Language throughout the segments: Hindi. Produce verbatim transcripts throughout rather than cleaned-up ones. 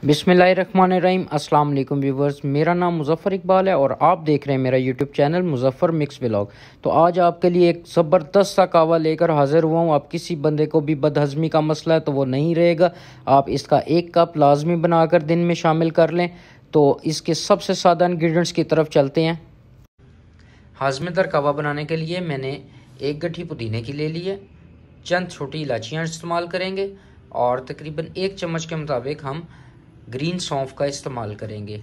बिस्मिल्लाहिर्रहमानिर्रहीम। अस्सलाम वालेकुम व्यूवर्स, मेरा नाम मुज़फ़्फ़र इकबाल है और आप देख रहे हैं मेरा YouTube channel Muzaffar mix vlog. तो आज आपके लिए एक ज़बरदस्त सा कहवा लेकर हाज़िर हुआ हूँ। आप किसी बंदे को भी बदहज़मी का मसला है तो वो नहीं रहेगा। आप इसका एक कप लाजमी बनाकर दिन में शामिल कर लें। तो इसके सबसे सादा इंग्रेडिएंट्स की तरफ चलते हैं। हाज़मेदार कहवा बनाने के लिए मैंने एक गट्ठी पुदीने की ले ली है, चंद छोटी इलायचियाँ इस्तेमाल करेंगे और तकरीबन एक चम्मच के मुताबिक हम ग्रीन सौंफ का इस्तेमाल करेंगे।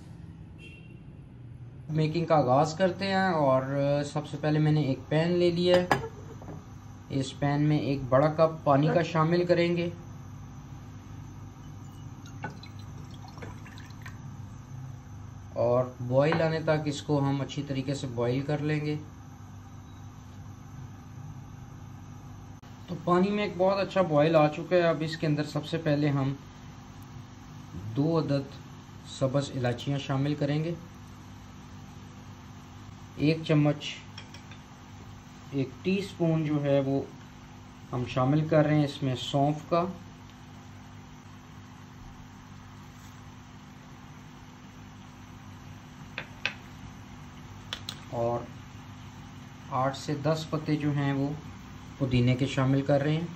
मेकिंग का आगाज़ करते हैं और सबसे पहले मैंने एक पैन ले लिया है। इस पैन में एक बड़ा कप पानी का शामिल करेंगे और बॉईल आने तक इसको हम अच्छी तरीके से बॉईल कर लेंगे। तो पानी में एक बहुत अच्छा बॉईल आ चुका है। अब इसके अंदर सबसे पहले हम दो अदद सब्ज़ इलायचियाँ शामिल करेंगे, एक चम्मच एक टीस्पून जो है वो हम शामिल कर रहे हैं इसमें सौंफ का, और आठ से दस पत्ते जो हैं वो पुदीने के शामिल कर रहे हैं।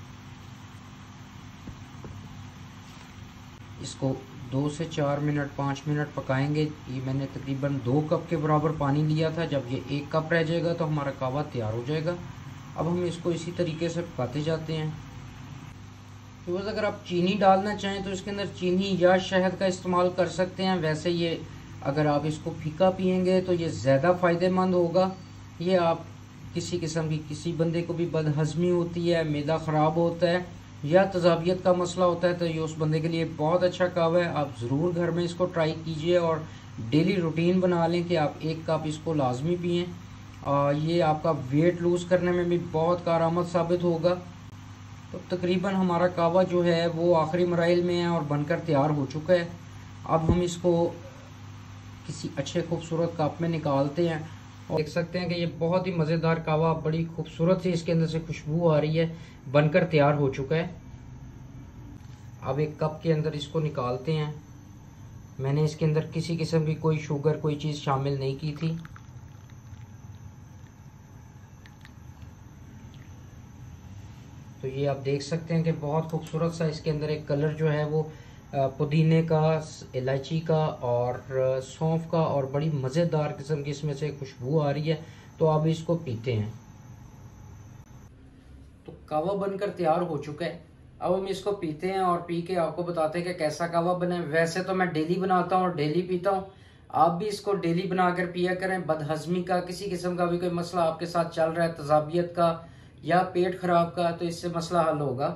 इसको दो से चार मिनट पाँच मिनट पकाएंगे। ये मैंने तकरीबन दो कप के बराबर पानी लिया था। जब ये एक कप रह जाएगा तो हमारा कहवा तैयार हो जाएगा। अब हम इसको इसी तरीके से पकाते जाते हैं। तो बस अगर आप चीनी डालना चाहें तो इसके अंदर चीनी या शहद का इस्तेमाल कर सकते हैं। वैसे ये अगर आप इसको फीका पियेंगे तो ये ज़्यादा फ़ायदेमंद होगा। ये आप किसी किस्म की किसी बंदे को भी बदहज़मी होती है, मैदा ख़राब होता है या तज़ाबियत का मसला होता है तो ये उस बंदे के लिए बहुत अच्छा कहवा है। आप ज़रूर घर में इसको ट्राई कीजिए और डेली रूटीन बना लें कि आप एक कप इसको लाजमी पिएँ। और ये आपका वेट लूज़ करने में भी बहुत कारआमद साबित होगा। तो तकरीबन हमारा कहवा जो है वो आखिरी मराइल में है और बनकर तैयार हो चुका है। अब हम इसको किसी अच्छे खूबसूरत कप में निकालते हैं और देख सकते हैं कि ये बहुत ही मज़ेदार कहवा, बड़ी खूबसूरत सी इसके अंदर से खुशबू आ रही है, बनकर तैयार हो चुका है। अब एक कप के अंदर इसको निकालते हैं। मैंने इसके अंदर किसी किस्म की कोई शुगर कोई चीज़ शामिल नहीं की थी। तो ये आप देख सकते हैं कि बहुत खूबसूरत सा इसके अंदर एक कलर जो है वो पुदीने का, इलायची का और सौंफ का और बड़ी मज़ेदार किस्म की इसमें से खुशबू आ रही है। तो अब इसको पीते हैं। तो कहवा बनकर तैयार हो चुका है। अब हम इसको पीते हैं और पी के आपको बताते हैं कि कैसा कहवा बने। वैसे तो मैं डेली बनाता हूँ और डेली पीता हूँ। आप भी इसको डेली बनाकर पिया करें। बदहज़मी का किसी किस्म का भी कोई मसला आपके साथ चल रहा है, तज़ाबियत का या पेट खराब का, तो इससे मसला हल होगा।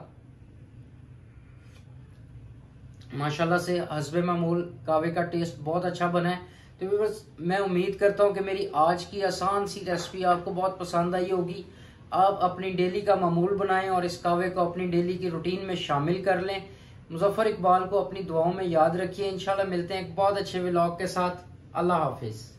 माशाल्लाह से हस्बे मामूल कहवे का टेस्ट बहुत अच्छा बना है। तो बस मैं उम्मीद करता हूँ कि मेरी आज की आसान सी रेसिपी आपको बहुत पसंद आई होगी। आप अपनी डेली का मामूल बनाएं और इस कहवे को अपनी डेली की रूटीन में शामिल कर लें। मुज़फ़्फ़र इकबाल को अपनी दुआओं में याद रखिए। इंशाल्लाह मिलते हैं एक बहुत अच्छे व्लॉग के साथ। अल्लाह हाफिज़।